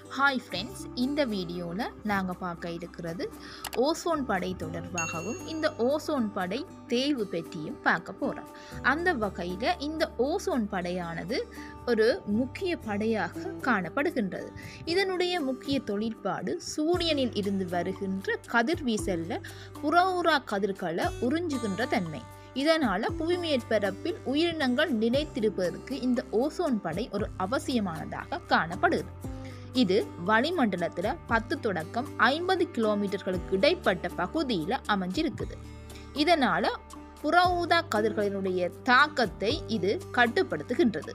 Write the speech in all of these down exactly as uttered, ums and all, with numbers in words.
Hi friends, இந்த வீடியோவில் நாங்கள் பார்க்க இருக்கிறது ஓசோன் படை தொடர்பாகவும் இந்த ஓசோன் படை தேய்வு பற்றியும் பார்க்க போகிறோம். அந்த வகையில் இந்த ஓசோன் படையானது ஒரு முக்கிய படையாக காணப்படுகின்றது. இதனுடைய முக்கிய தொழிற்பாடு சூரியனில் இருந்து வருகின்ற கதிர்வீசலில் புறஊதா கதிர்களை உறிஞ்சுகின்ற தன்மை. இதனால் புவி மேற்பரப்பில் உயிரினங்கள் நிலைத்திருப்பதற்கு இந்த ஓசோன் படை ஒரு அவசியமானதாக காணப்படுகிறது. இது வளிமண்டலத்தில் பத்து தொடக்கம் ஐம்பது கிலோமீட்டர்களுக்கு இடைப்பட்ட பகுதியில் அமைஞ்சிருக்குது. இதனால் புற ஊதா கதிர்களினுடைய தாக்கத்தை இது கட்டுப்படுத்துகின்றது.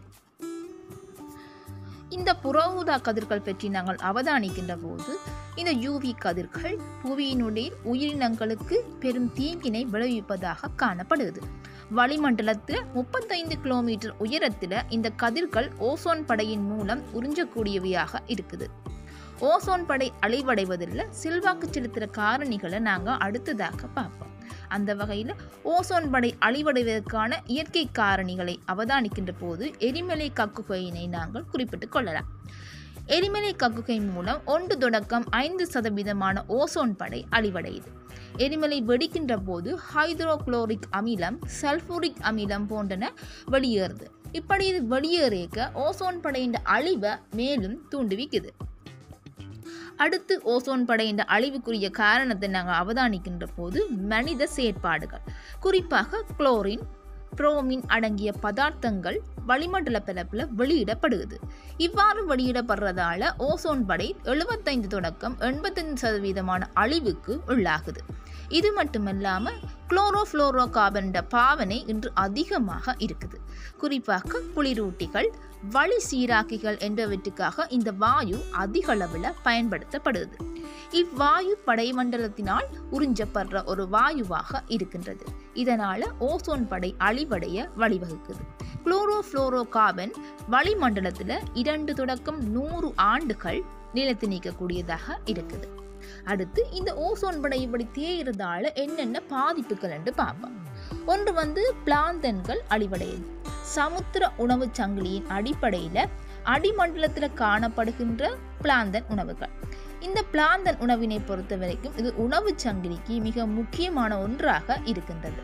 இந்த புற ஊதா கதிர்கள் பற்றி நாங்கள் அவதானிக்கின்ற போது இந்த யூவி கதிர்கள் புவியினுடைய உயிரினங்களுக்கு பெரும் தீங்கினை விளைவிப்பதாக காணப்படுகிறது. வளிமண்டலத்தில் முப்பத்தைந்து கிலோமீட்டர் உயரத்தில் இந்த கதிர்கள் ஓசோன் படையின் மூலம் உறிஞ்சக்கூடியவையாக இருக்குது. ஓசோன் படை அழிவடைவதில் செல்வாக்கு செலுத்துகிற காரணிகளை நாங்கள் அடுத்ததாக பார்ப்போம். அந்த வகையில் ஓசோன் படை அழிவடைவதற்கான இயற்கை காரணிகளை அவதானிக்கின்ற போது எரிமலை கக்குகையினை நாங்கள் குறிப்பிட்டுக் கொள்ளலாம். எரிமலை கக்குகை மூலம் ஒன்று தொடக்கம் ஐந்து சதவீதமான ஓசோன் படை அழிவடையுது. எரிமலை வெடிக்கின்ற போது ஹைட்ரோகுளோரிக் அமிலம், சல்பூரிக் அமிலம் போன்றன வெளியேறுது. இப்படி இது வெளியேறிக்க ஓசோன் படையின் அழிவை மேலும் தூண்டுவிக்குது. அடுத்து ஓசோன் படையின் அழிவுக்குரிய காரணத்தை நாங்கள் அவதானிக்கின்ற போது மனித செயற்பாடுகள், குறிப்பாக குளோரின், புரோமின் அடங்கிய பதார்த்தங்கள் வளிமண்டல பரப்பில் வெளியிடப்படுகிறது. இவ்வாறு வெளியிடப்படுறதால ஓசோன் படை எழுபத்தைந்து தொடக்கம் எண்பத்தைந்து சதவீதமான அழிவுக்கு உள்ளாகுது. இது மட்டுமல்லாமல் குளோரோஃப்ளோரோ கார்பன் பாவனை இன்று அதிகமாக இருக்குது. குறிப்பாக குளிரூட்டிகள், வளி சீராக்கிகள் என்பவற்றுக்காக இந்த வாயு அதிக அளவில் பயன்படுத்தப்படுது. இவ்வாயு படைமண்டலத்தினால் உறிஞ்சப்படுற ஒரு வாயுவாக இருக்கின்றது. இதனால ஓசோன் படை அழிவடைய வழிவகுக்குது. குளோரோஃப்ளோரோ கார்பன் வளிமண்டலத்தில் இரண்டு தொடக்கம் நூறு ஆண்டுகள் நிலைத்து நீக்கக்கூடியதாக இருக்குது. அடுத்து இந்த ஓசோன் படை இப்படி தேய்கிறதால என்னென்ன பாதிப்புகள் என்று பார்ப்போம். ஒன்று வந்து பிளாந்தன்கள் அழிவடையுது. சமுத்திர உணவு சங்கிலியின் அடிப்படையில் அடிமண்டலத்தில் காணப்படுகின்ற பிளாந்தன் உணவுகள். இந்த பிளாந்தன் உணவினை பொறுத்த வரைக்கும் இது உணவு சங்கிலிக்கு மிக முக்கியமான ஒன்றாக இருக்கின்றது.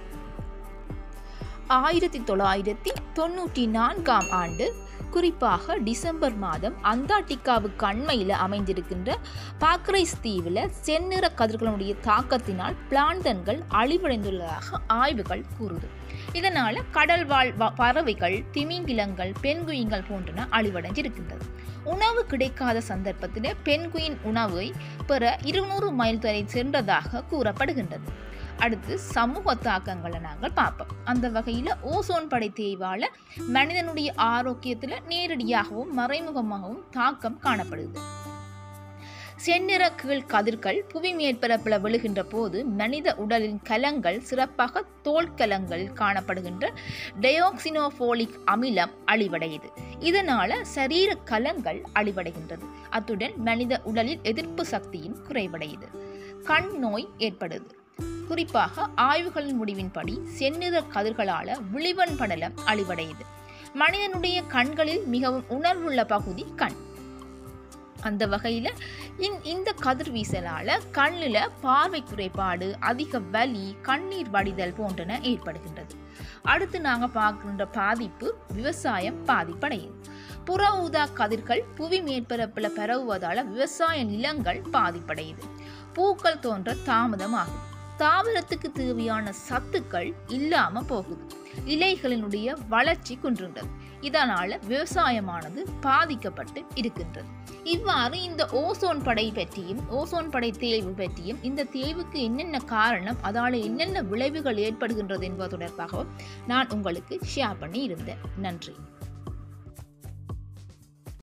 ஆயிரத்தி தொள்ளாயிரத்தி தொண்ணூற்றி நான்காம் ஆண்டு குறிப்பாக டிசம்பர் மாதம் அந்தார்டிகாவுக்கு அண்மையில் அமைந்திருக்கின்ற பாக்ரைஸ் தீவில் செந்நிற கதிர்களுடைய தாக்கத்தினால் பிளாந்தன்கள் அழிவடைந்துள்ளதாக ஆய்வுகள் கூறுது. இதனால் கடல் வாழ் பறவைகள், திமிங்கிலங்கள், பென்குயின்கள் போன்றன அழிவடைஞ்சிருக்கின்றது. உணவு கிடைக்காத சந்தர்ப்பத்தில் பென்குயின் உணவை பெற இருநூறு மைல் வரை சென்றதாக கூறப்படுகின்றது. அடுத்து சமூக தாக்கங்களை நாங்கள் பார்ப்போம். அந்த வகையில் ஓசோன் படை தேய்வால மனிதனுடைய ஆரோக்கியத்தில் நேரடியாகவும் மறைமுகமாகவும் தாக்கம் காணப்படுது. செந்நிற கீழ் கதிர்கள் புவி மேற்பரப்பில் விழுகின்ற போது மனித உடலின் கலங்கள், சிறப்பாக தோல் கலங்களில் காணப்படுகின்ற டயோக்சினோபோலிக் அமிலம் அழிவடையுது. இதனால சரீர கலங்கள் அழிவடைகின்றது. அத்துடன் மனித உடலில் எதிர்ப்பு சக்தியும் குறைவடையுது. கண் நோய் ஏற்படுது. குறிப்பாக ஆய்வுகளின் முடிவின்படி செந்நிற கதிர்களால் விழிவன் படலம் அழிவடையுது. மனிதனுடைய கண்களில் மிகவும் உணர்வுள்ள பகுதி கண். அந்த வகையில் இந்த கதிர்வீசலால் கண்ணில் பார்வை குறைபாடு, அதிக வலி, கண்ணீர் வடிதல் போன்றன ஏற்படுகின்றது. அடுத்து நாங்கள் பார்க்கின்ற பாதிப்பு விவசாயம் பாதிப்படையுது. புற ஊதா கதிர்கள் புவி மேற்பரப்பில் பரவுவதால் விவசாய நிலங்கள் பாதிப்படையுது. பூக்கள் தோன்ற தாமதமாகும். தாவரத்துக்கு தேவையான சத்துக்கள் இல்லாம போகுது. இலைகளினுடைய வளர்ச்சி குன்றுகின்றது. இதனால விவசாயமானது பாதிக்கப்பட்டு இருக்கின்றது. இவ்வாறு இந்த ஓசோன் படை பற்றியும் ஓசோன் படை தேய்வு பற்றியும் இந்த தேய்வுக்கு என்னென்ன காரணம், அதால என்னென்ன விளைவுகள் ஏற்படுகின்றது என்பது தொடர்பாக நான் உங்களுக்கு ஷேர் பண்ணி இருந்தேன். நன்றி.